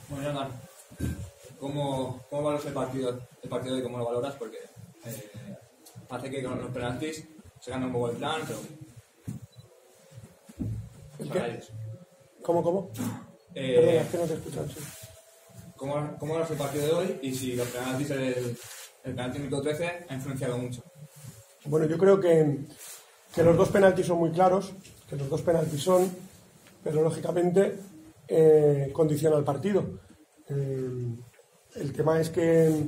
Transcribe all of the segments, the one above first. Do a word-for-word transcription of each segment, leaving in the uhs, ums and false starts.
Bueno, Jonathan, ¿cómo, cómo valoras el partido, el partido de cómo lo valoras? Porque eh, hace que con los penaltis se gana un poco el plan, pero... ¿El qué? ¿Cómo, cómo? Eh, Perdona, es que no te escuchan, sí. ¿Cómo, ¿Cómo valoras el partido de hoy? Y si los penaltis, el, el penalti minuto trece ha influenciado mucho. Bueno, yo creo que, que los dos penaltis son muy claros, que los dos penaltis son, pero lógicamente eh, condiciona el partido. Eh, el tema es que,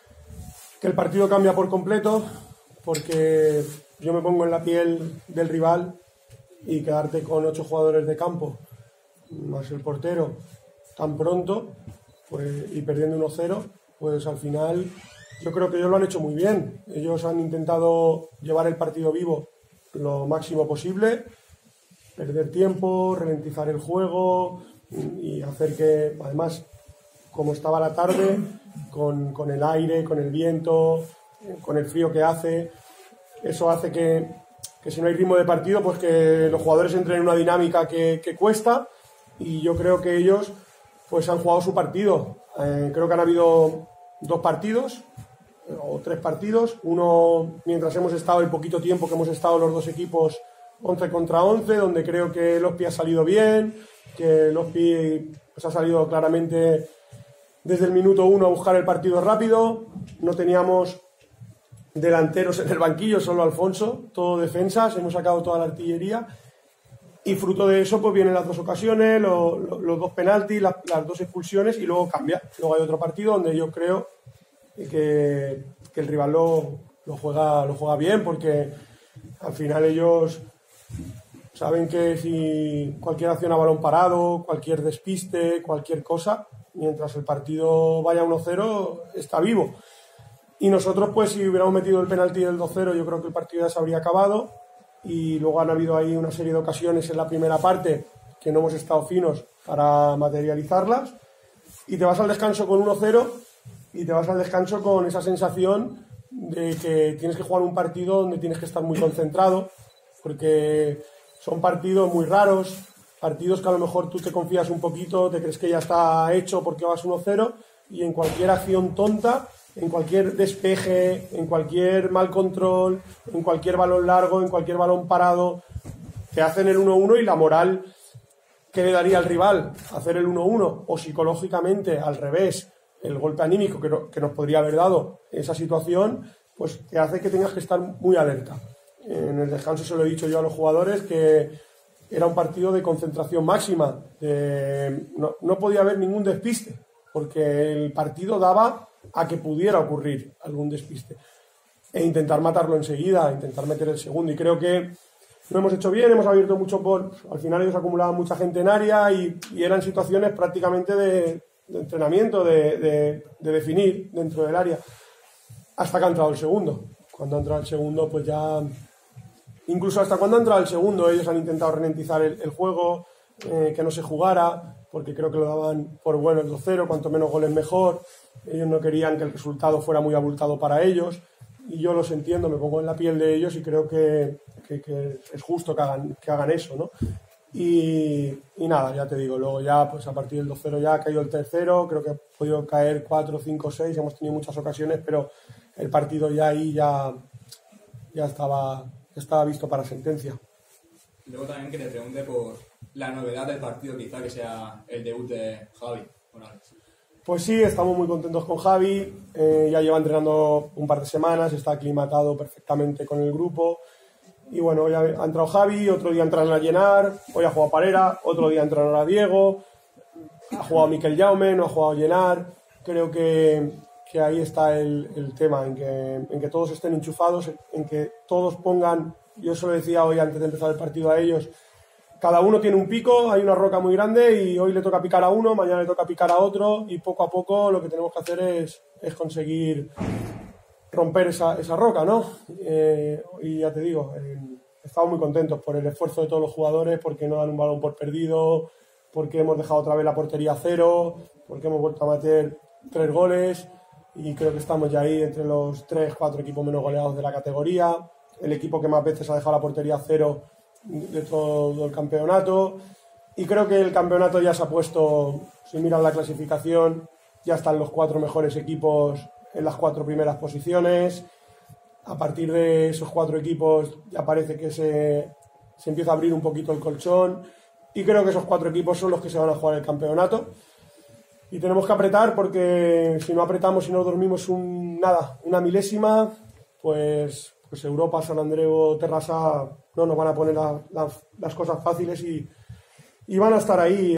que el partido cambia por completo, porque yo me pongo en la piel del rival y quedarte con ocho jugadores de campo, más el portero, tan pronto, pues, y perdiendo uno cero, pues al final yo creo que ellos lo han hecho muy bien. Ellos han intentado llevar el partido vivo lo máximo posible, perder tiempo, ralentizar el juego y hacer que, además, como estaba la tarde, con, con el aire, con el viento, con el frío que hace, eso hace que, que si no hay ritmo de partido, pues que los jugadores entren en una dinámica que, que cuesta, y yo creo que ellos pues han jugado su partido. Eh, creo que han habido dos partidos o tres partidos, uno mientras hemos estado el poquito tiempo que hemos estado los dos equipos once contra once, donde creo que el Ospi ha salido bien, que el Ospi pues, ha salido claramente desde el minuto uno a buscar el partido rápido. No teníamos delanteros en el banquillo, solo Alfonso, todo defensas, hemos sacado toda la artillería y fruto de eso pues vienen las dos ocasiones, lo, lo, los dos penaltis, la, las dos expulsiones y luego cambia. Luego hay otro partido donde yo creo que, que el rival lo, lo, juega, lo juega bien, porque al final ellos saben que si cualquier acción a balón parado, cualquier despiste, cualquier cosa, mientras el partido vaya uno cero, está vivo. Y nosotros, pues si hubiéramos metido el penalti del dos cero, yo creo que el partido ya se habría acabado. Y luego han habido ahí una serie de ocasiones en la primera parte que no hemos estado finos para materializarlas. Y te vas al descanso con uno cero y te vas al descanso con esa sensación de que tienes que jugar un partido donde tienes que estar muy concentrado, porque son partidos muy raros, partidos que a lo mejor tú te confías un poquito, te crees que ya está hecho porque vas uno cero, y en cualquier acción tonta, en cualquier despeje, en cualquier mal control, en cualquier balón largo, en cualquier balón parado, te hacen el uno uno, y la moral que le daría al rival hacer el uno uno, o psicológicamente al revés, el golpe anímico que, no, que nos podría haber dado esa situación, pues te hace que tengas que estar muy alerta. En el descanso se lo he dicho yo a los jugadores, que era un partido de concentración máxima, de, no, no podía haber ningún despiste, porque el partido daba a que pudiera ocurrir algún despiste, e intentar matarlo enseguida, intentar meter el segundo, y creo que lo hemos hecho bien, hemos abierto mucho por... Al final ellos acumulaban mucha gente en área y, y eran situaciones prácticamente de, de entrenamiento, de, de, de definir dentro del área, hasta que ha entrado el segundo. Cuando ha entrado el segundo, pues ya... Incluso hasta cuando ha entrado el segundo, ellos han intentado ralentizar el, el juego, eh, que no se jugara, porque creo que lo daban por bueno el dos cero, cuanto menos goles mejor. Ellos no querían que el resultado fuera muy abultado para ellos, y yo los entiendo, me pongo en la piel de ellos y creo que, que, que es justo que hagan, que hagan eso, ¿no? Y, y nada, ya te digo, luego ya pues a partir del dos cero ya ha caído el tercero, creo que ha podido caer cuatro, cinco, seis, hemos tenido muchas ocasiones, pero el partido ya ahí ya, ya, estaba, ya estaba visto para sentencia. Luego también que te pregunte por la novedad del partido, quizá que sea el debut de Javi Morales. Pues sí, estamos muy contentos con Javi, eh, ya lleva entrenando un par de semanas, está aclimatado perfectamente con el grupo, y bueno, hoy ha, ha entrado Javi, otro día entraron a Llenar, hoy ha jugado Parera, otro día entraron a Diego, ha jugado Miquel Jaume, no ha jugado Llenar. Creo que, que ahí está el, el tema, en que, en que todos estén enchufados, en que todos pongan, yo se lo decía hoy antes de empezar el partido a ellos, cada uno tiene un pico, hay una roca muy grande y hoy le toca picar a uno, mañana le toca picar a otro, y poco a poco lo que tenemos que hacer es, es conseguir romper esa, esa roca, ¿no? Eh, y ya te digo, eh, estamos muy contentos por el esfuerzo de todos los jugadores, porque no dan un balón por perdido, porque hemos dejado otra vez la portería a cero, porque hemos vuelto a meter tres goles, y creo que estamos ya ahí entre los tres, cuatro equipos menos goleados de la categoría, el equipo que más veces ha dejado la portería a cero de todo el campeonato, y creo que el campeonato ya se ha puesto, si miran la clasificación, ya están los cuatro mejores equipos en las cuatro primeras posiciones. A partir de esos cuatro equipos ya parece que se, se empieza a abrir un poquito el colchón, y creo que esos cuatro equipos son los que se van a jugar el campeonato. Y tenemos que apretar, porque si no apretamos y no dormimos un, nada, una milésima, pues, pues Europa, Sant Andreu, Terrassa no nos van a poner la, la, las cosas fáciles y, y van a estar ahí.